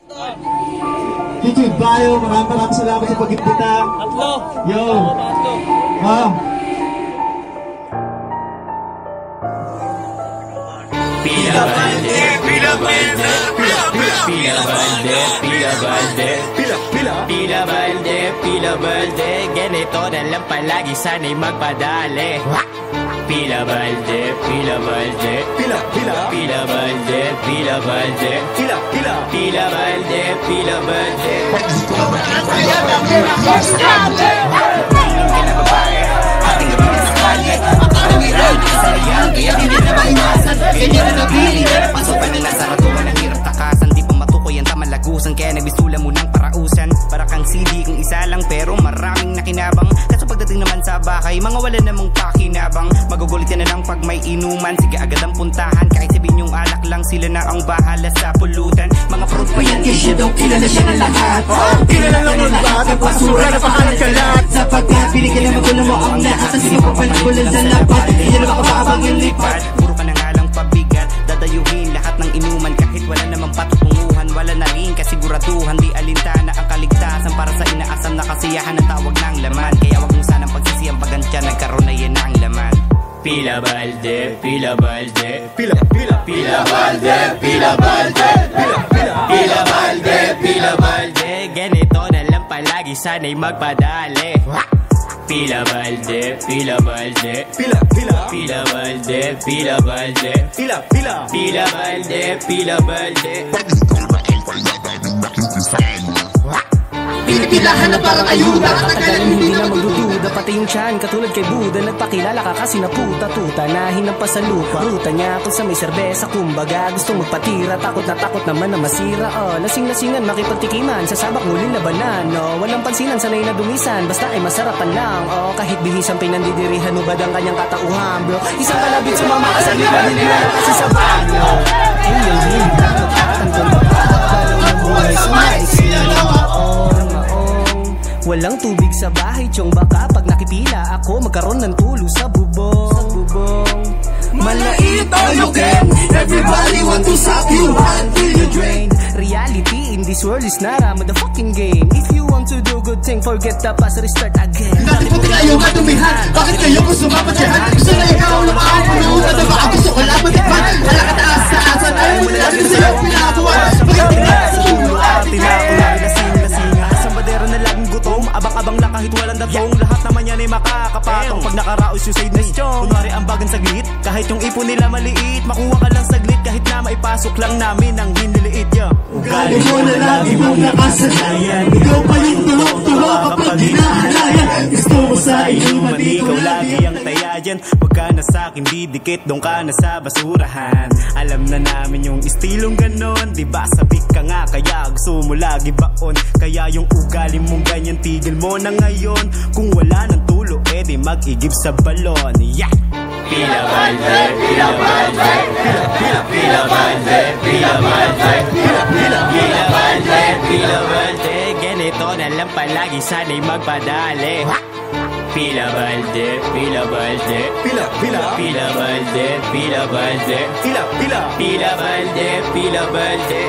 YouTube Bio, maraming salamat sa pag-imbita. Tatlo. Yo. Tatlo. Pila Balde, Pila Balde, Pila Balde, Pila Balde, Pila Balde, Pila Balde, ganito na lang palagi, sana'y magpadali. Pila Balde, Pila Balde, Pila Balde, Pila Balde, Pila Balde, Pila Balde. Kaya di na maiwasan, kanya na nabili. Pasukan nila sa ratuan ng hirap takasan, di pa matukoy ang tamalagusan, kaya nagbisula mo ng parausan. Para kang CD kung isa lang pero maraming nakinabang. Kaso pagdating naman sa bahay, mga wala namang pakinabang. Magugulit na lang pag may inuman, sige agad ang puntahan. Kahit sabihin yung alak lang, sila na ang bahala sa pulutan. Mga fruit pa yan, siya daw kilala siya ng lahat. Kilala lang ng lahat, ang basura na pahalan ka lahat. Sapagkat binigyan na magulo mo ang lahat. Ang sige pa palagulan sa lapat, hindi na makababang yung lipat. Puro ka na nga lang pabigat, dadayuhin lahat ng inuman. Kahit wala namang patutunguhan, wala na rin kasiguraduhan. Di alintana ang kaligtasan para sa inaasam na kasiyahan ang tawag ng laman. Kaya wag mo sanang pagsisiyang pagantya, nagkaroon na yan ang laman. Pila Balde, Pila Balde, Pila Balde, Pila Balde, Pila Balde, Pila Balde, ganito na lang palagi, sana'y magpadali. Pila Balde, Pila Balde, Pila Balde, Pila Balde, Pila Balde, Pila Balde. Pinipilahan na parang ayuda, Katagalan hindi na magdududa, pati yung tiyan katulad kay Buda. Nagpakilala ka kasi naputa, tutanahin ng pasalupa. Ruta niya kung sa may serbesa, kumbaga gustong magpatira. Takot naman na masira, lasing-lasingan makipagtikiman, sa sabak muling labanan. Walang pansinan, sanay na dumisan, basta ay masarapan lang. Kahit bihisang pinandidirihan, ubad ang kanyang katauhan, bro. Isang kalabit sumama ka sa lipa, hindi na kasi sa banyo. Inyong hindi magtatantong pagkakagalaw ng buhay sa maisila na walang tubig sa bahay, tiyong baka pag nakipila ako, magkaroon ng tulo sa bubong. Malait all you can, everybody want to suck you until you drain. Reality in this world is not a motherfucking game. If you want to do good thing, forget the past, restart again. Dati po kayo matumihan, bakit kayo ko sumapatyahan? Gusto na ikaw lumaan, punutan na baka gusto ko lang matikman. Halakataas sa asan, ayaw mo na natin sa'yo pinakawan. Pagkakas sa ulo, tinako na lasing-lasing. Asang badera na laging gutom, abang-abang lang kahit walang datong. Lahat naman yan ay makakapatong pag nakaraos yung side na chong. Kunwari ang bagang saglit, kahit yung ipon nila maliit, makuha ka lang saglit kahit na maipasok lang namin ang hiniliit. Ugali mo na lagi mong nakasanayan, ikaw pa yung tulog-tulog kapag hinahalayan. Gusto mo sa inuman, ikaw lagi ang taya dyan. Huwag ka na sa'kin didikit, doon ka na sa basurahan. Alam na namin yung istilong ganon, diba sabik ka nga kaya gusto mo lagi baon. Kaya yung ugali mong ganyan tigil mo na ngayon. Kung wala ng tulo, edi mag-igib sa balon. Yeah! Pila Balde, Pila Balde, Pila Balde, Pila Balde, Pila Balde, Pila Balde, ganito na lang palagi, sana'y magpadali. Pila Balde, Pila Balde, Pila Balde, Pila Balde, Pila Balde, Pila Balde.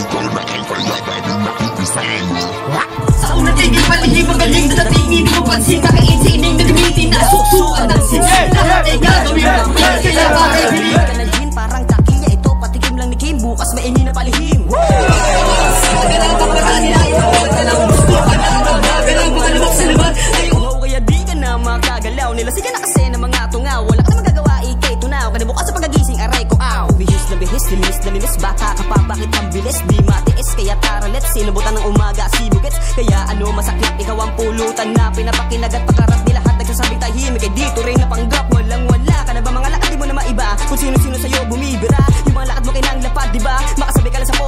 Sa unang tigil palihim magaling na dating, hindi mo pansin kakainsining na gamitin na suksuan ng sinsin. Lahat ay gagawin mo, kaya bakit bilhin ka na din parang takiya. Ito patikim lang ni Kim, bukas maingin na palihim. Magandang kapatid nila, ikaw ka lang gusto ka na magagalang mga labak sa laban. Kaya di ka na makagalaw nila, sige na kasi ng mga tungaw. Wala ka na magagawa, ikay tunaw. Kada bukas sa pagagising, aray ko aw. Bihis, limis, baka ka pa, bakit ang bilis? Di matiis, kaya tara let's sinubutan ng umaga, sibugets. Kaya ano masakit, ikaw ang pulutan na pinapakinagat. Pagkarap di lahat nagsasabing tahimik, ay dito rin napanggap. Walang-wala ka na ba mga lakad, di mo na maiba kung sino-sino sa'yo bumibira. Yung mga lakad mo kinang lapad, di ba? Makasabi ka lang sa